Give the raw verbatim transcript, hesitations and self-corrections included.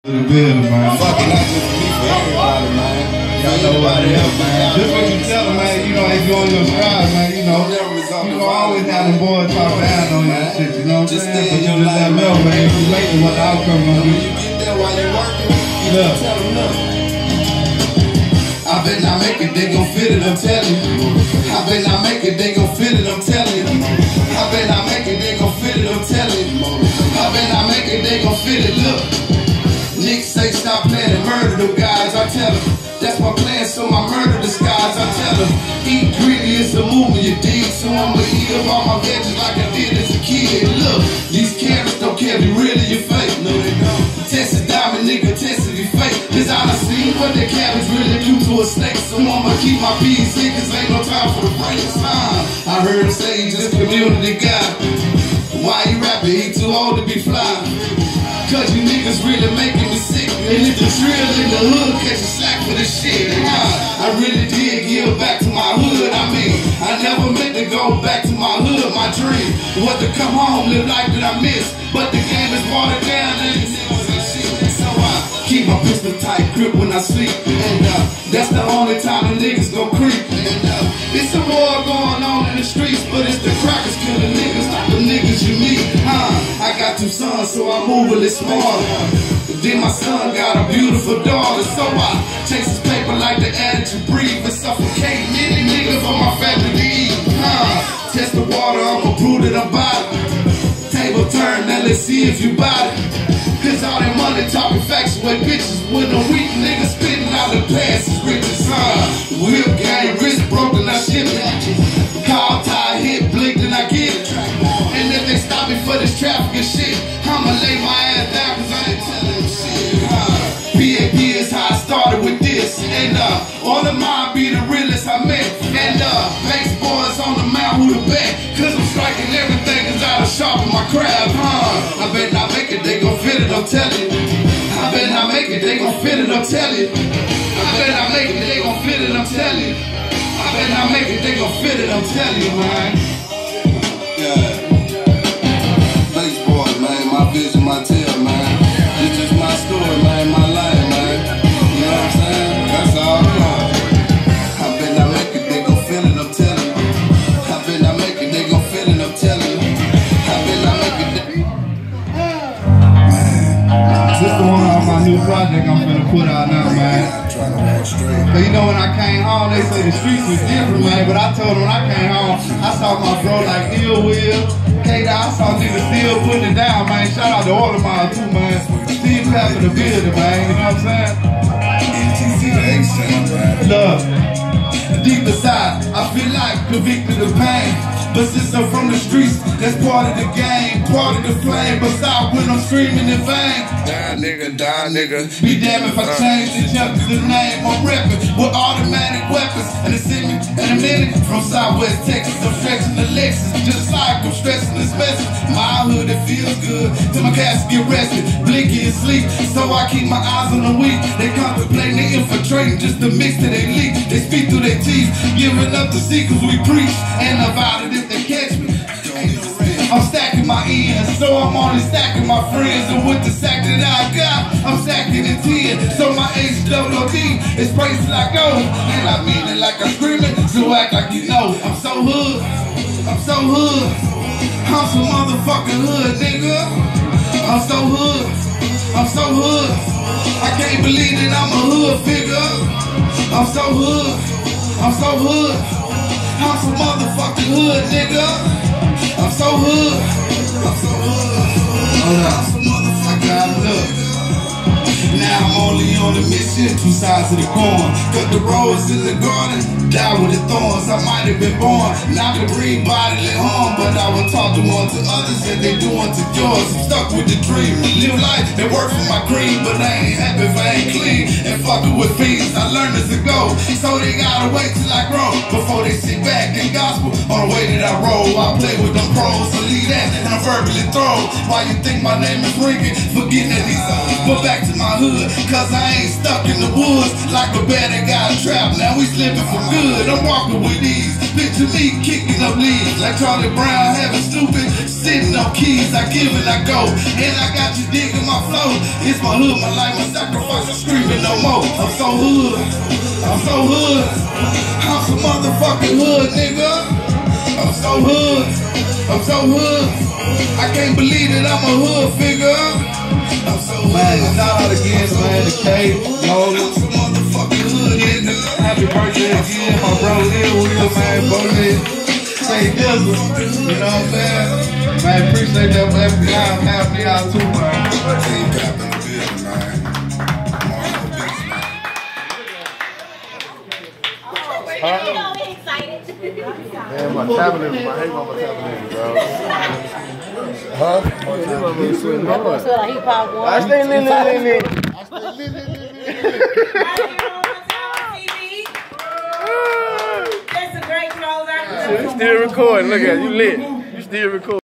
The building, man. Fucking not just me, for everybody, man. Y'all know what it is, man. Just what you tell them, man, you know, if you're on your stride, man, you know, you know, always have them boys talk down on you and shit, you know what I'm saying? But you just let them know, man, if you make it, what the outcome gonna be. When you get there while you working, you don't tell them nothing. I bet not make it, they gon' fit it, I'm telling you. I bet not make it, they gon' fit it, I'm telling you. I bet not make it, they gon' fit it, I'm telling you. I bet not make it, they gon' fit it, look. Niggas say stop playing and murder them guys, I tell them. That's my plan, so my murder disguise, I tell them. Eat greedy, it's a movement, you dig? So I'ma eat up all my veggies like I did as a kid. Look, these carrots don't care if you really you fake. No, they don't. Test is diamond, nigga, test if you fake. Cause I done seen what the cabbage really do to a snake. So I'ma keep my peas in, cause ain't no time for the brains. Uh, I heard him say he just community guy. Why he rapping? He too old to be fly. Cause you niggas really making me sick. And if the drill in the hood, catch a slack for this shit. Nah, I really did give back to my hood. I mean, I never meant to go back to my hood. My dream was to come home, live life that I missed. But the game is watered down and these niggas ain't shit. So I keep my pistol tight, grip when I sleep. And uh, that's the only time the niggas gon' creep. And uh, it's a war going on in the streets, but it's the crackers killing niggas, not the niggas you meet. Huh? I got two sons, so I move a little smarter. Then my son got a beautiful daughter, so I chase his paper like the air that you breathe and suffocate many niggas on my family to eat. Huh? Test the water, I'ma prove that I'm about it. Table turn, now let's see if you bout it. Cause all that money talking factuate bitches with no weak niggas spitting out the past is riches, huh? Whip game, wrist broken, I ship it. Call tie, hit, blink, then I get it. And if they stop me for this trafficking shit, I'ma lay my ass down cause I ain't telling them shit. Uh, P A P is how I started with this. And uh, all of mine be the realest I met. And uh, Banks boys on the mount who the bet. Cause I'm striking everything cause I done sharpen my craft, huh? I bet not make it, they gon' fit it, I'm telling you. I bet not make it, they gon' fit it, I'm telling you. I bet not make it, they gon' fit it, I'm telling you. I bet not make it, they gon' fit it, I'm telling you, man. Yeah. Banks boys, man, my vision, my tale, man. It's just my story, man, my life, man. You know what I'm saying? That's all I know. I bet not make it, they gon' feel it, I'm telling you. I bet not make it, they gon' feel it, I'm telling you. I bet not make it, they... This is one of my new project I'm finna put out now, man. But you know when I came home, they say the streets was different, man. But I told them when I came home, I saw my bro like Ill Will, K-Dot, I saw niggas still putting it down, man. Shout out to all of mine too, man. Steve Clap in the building, man. You know what I'm saying? Look, deep inside, I feel like convicted of pain. But since I'm from the streets, that's part of the game, part of the flame. Besides when I'm screaming in vain. Die nigga, die nigga. Be damn if I change the jump to the name I'm reppin' with automatic weapons. And it's in me in a minute. From Southwest Texas, I'm stretching the Lexus. Just like I'm stressing this message. My hood, it feels good till my cats get rested. Blinky and sleep, so I keep my eyes on the weak. They contemplating, they infiltrating just to mix till they leak. They speak through their teeth, giving up the seekers we preach. And about it if they catch me. I'm stacking my ends, so I'm only stacking my friends. And with the sack that I got, I'm stacking it ten. So my H W O D is praised like gold. And I mean it like I'm screaming, so act like you know. I'm so hood, I'm so hood. I'm so motherfucking hood, nigga. I'm so hood, I'm so hood. I can't believe that I'm a hood figure. I'm so hood, I'm so hood. I'm so motherfucking hood, nigga. I'm so hood. I'm so hood. I'm so motherfucking hood. Now I'm only on a mission, two sides of the coin. Cut the rose in the garden, die with the thorns. I might have been born, not to bring bodily harm, but I was taught to one to others and they do unto yours. I'm stuck with the dream, live life and work for my cream, but I ain't happy if I ain't clean and fucking with fiends. I learned as a go, so they gotta wait till I grow before they sit back and gospel on the way that I roll. I play with them pros, so leave that and I'm verbally throw. Why you think my name is ringing? Forgetting that these songs, but back to my hood, cause I ain't days stuck in the woods like a bear that got trapped. Now we slipping for good. I'm walking with ease. Picture me kicking up leaves like Charlie Brown having stupid sitting on keys. I give and I go, and I got you digging my flow. It's my hood, my life, my sacrifice. I'm screaming no more. I'm so hood. I'm so hood. I'm so motherfucking hood, nigga. I'm so hood. I'm so hood. I can't believe that I'm a hood figure. I'm so hood. Man, shout out again, man, to K, Lola. I'm so motherfucking hood, nigga. Happy birthday again, my bro Lil Will, man, Bowlin, Say Dizzle, you know what I'm saying? Man, appreciate that for every time, happy out too, man. Team Cap in the building, man. Huh? Man, my tablet, my hate on my tablet, bro. Huh? I stay lit, lit, lit, lit. I stay lit, lit, lit, lit. That's a great closeout. You still recording, look at you lit. You still recording.